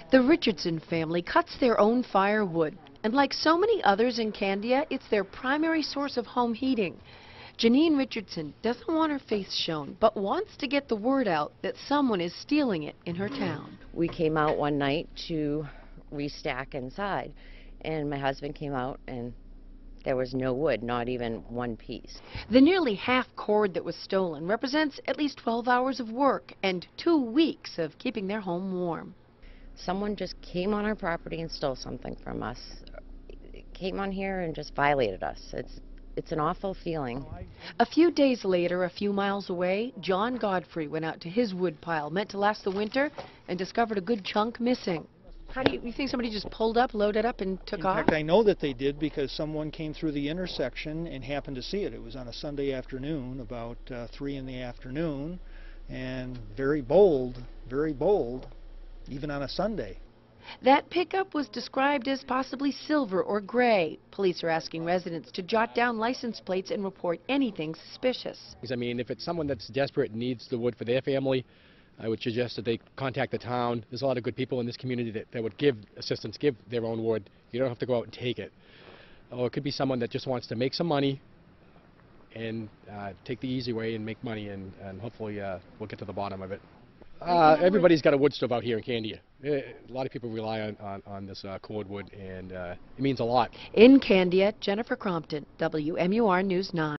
The Richardson family cuts their own firewood, and like so many others in Candia, it's their primary source of home heating. Janine Richardson doesn't want her face shown, but wants to get the word out that someone is stealing it in her town. We came out one night to restack inside, and my husband came out and there was no wood, not even one piece. The nearly half cord that was stolen represents at least 12 hours of work and 2 weeks of keeping their home warm. Someone just came on our property and stole something from us. Came on here and just violated us. It's an awful feeling. A few days later, a few miles away, John Godfrey went out to his wood pile meant to last the winter and discovered a good chunk missing. How do you think somebody just pulled up, loaded up, and took off? In fact, I know that they did because someone came through the intersection and happened to see it. It was on a Sunday afternoon, about 3 in the afternoon, and very bold, even on a Sunday. That pickup was described as possibly silver or gray. Police are asking residents to jot down license plates and report anything suspicious. I mean, if it's someone that's desperate and needs the wood for their family, I would suggest that they contact the town. There's a lot of good people in this community that would give assistance, give their own wood. You don't have to go out and take it. Or it could be someone that just wants to make some money and take the easy way and make money, and hopefully we'll get to the bottom of it. Everybody's got a wood stove out here in Candia. A lot of people rely on this cordwood, and it means a lot. In Candia, Jennifer Crompton, WMUR News 9.